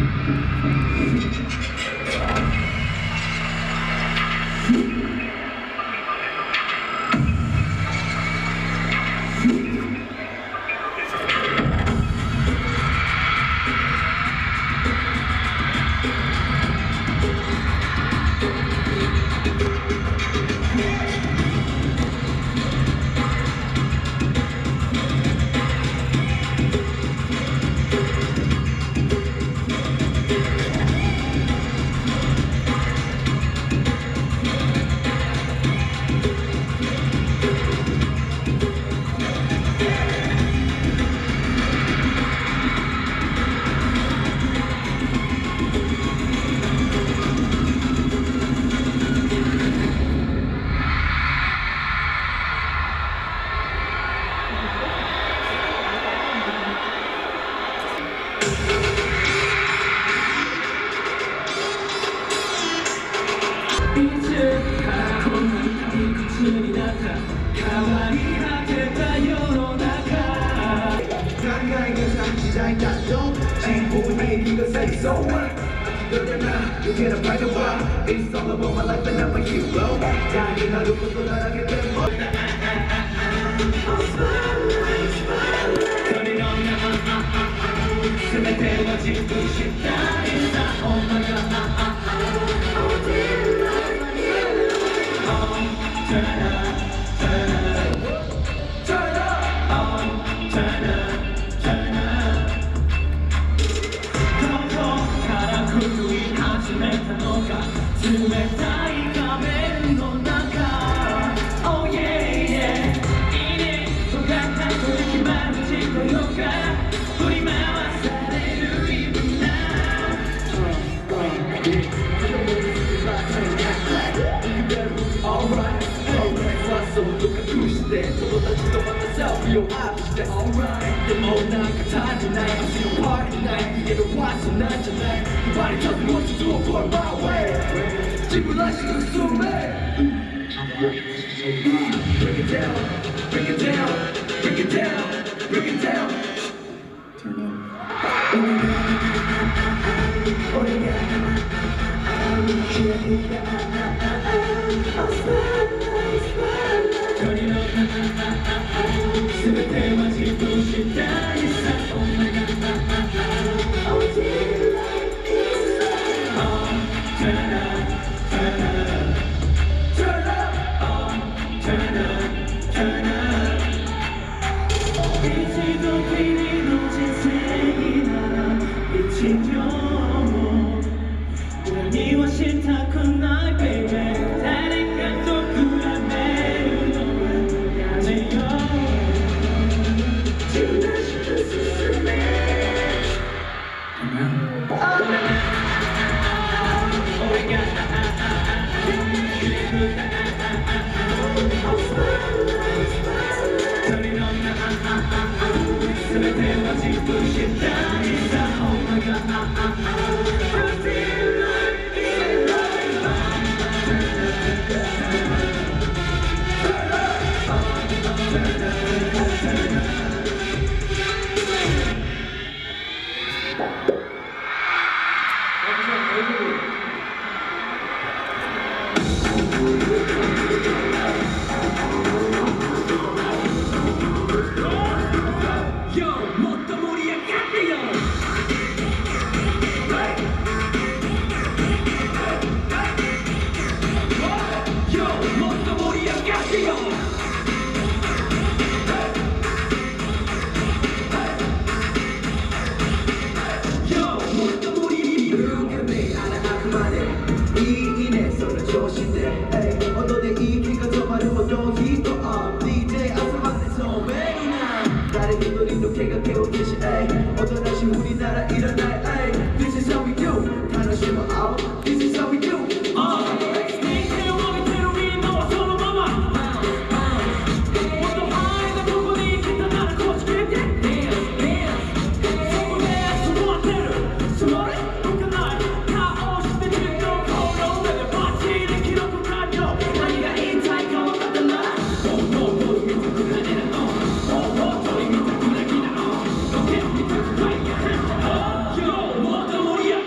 So what? Look at now, you get a brighter world. It's all about my life and I'm a hero. Dying out of the light, I get them more. Turn it on now. 全ては自分次第さ。Oh my god. Oh turn up, turn up, turn up. Oh turn up, turn up. どこから降り始めたのか冷たい画面の中 Oh yeah yeah いいねとかったと決まる時間よか振り回される Even now Alright Alright そうと隠して友達とまたセルフィーをアップして Alright でもなんか足りない明日のパーティーない逃げるはそうなんじゃない Nobody tells me what to do for my way 自分らしく進め Break it down Break it down Break it down Break it down Turn up Oh yeah Turn it up 全ては自分次第さ Oh my god Oh dear life is Oh turn up Turn up Turn up Oh turn up Turn up 一度きりの人生なら一秒も裏にはしたくない baby 誰かと比べるのはやめよう自分らしく進め Oh my god Turn it on 全ては自分次第さ Oh my god This is how we do 楽しむ This is how we do Yo, もっと盛り上が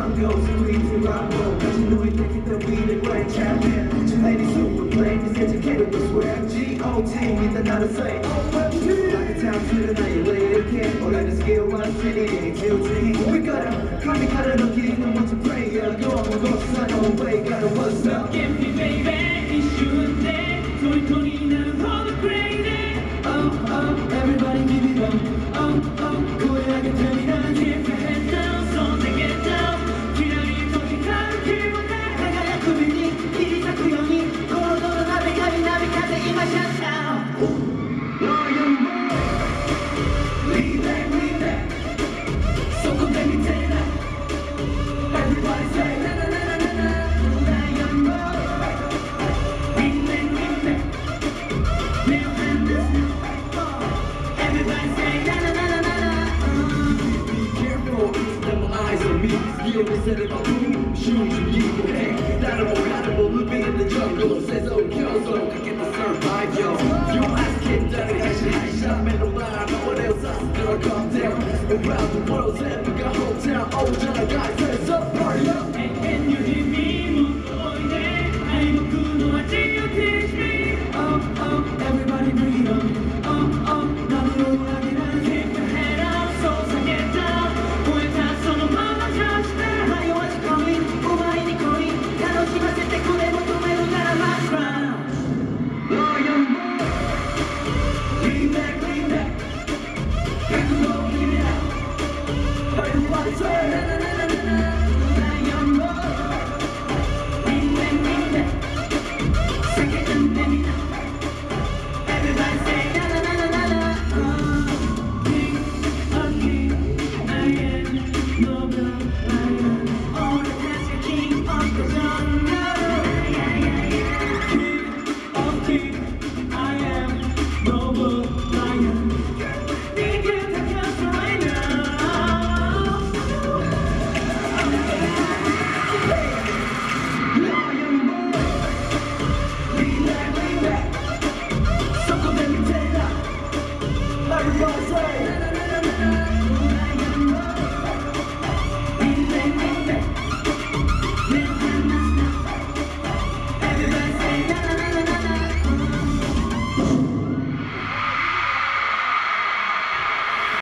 jungle 스크린트 람보 다시 너의 얘기던 위를 grand champion 전해니 super plane is educated with swag G.O.T 일단 나를 say Like a town to the night later again 올해는 skill one city duty We gotta come 가라 넘기는 멋진 prayer Go on go sun on way gotta what's up Give me baby 이슈인데 소리톤이 나는 all the crazy Oh oh everybody give it up Oh oh 고요하게 들리는 Keep your head down 손 내게 down 기량이 도식하는 기분에 내가 야쿠비니 이리 자꾸 영이 고로도로 나비가비 나비카세 이마 샷다운 Lion boy Lean back So come back me take that Everybody say na na na na na na Lion boy Lean back Now and this Everybody say na na na na na na Be careful, it's them eyes on me Skill is set in my boom Shoes you need to hang That'll living in the jungle Says oh so I get to survive yo You ask him that it actually high shot Man no lie, no one else has to come down Around the world, said we got hometown Oh, John, guys, let's up, party up And you hear me 못 보이네 아이고 하지 you teach me Oh, oh, everybody breathe up Oh, oh, 나는 오락이란 Keep your head up 속상해 down 오해 다 쏘는 맘만 조심해 하여와지 거인, 우마이니 거인 야노시마세 때 고래 모토메로 가라 my crown Lion boy Lean back Back to low, give it out Everybody say na na na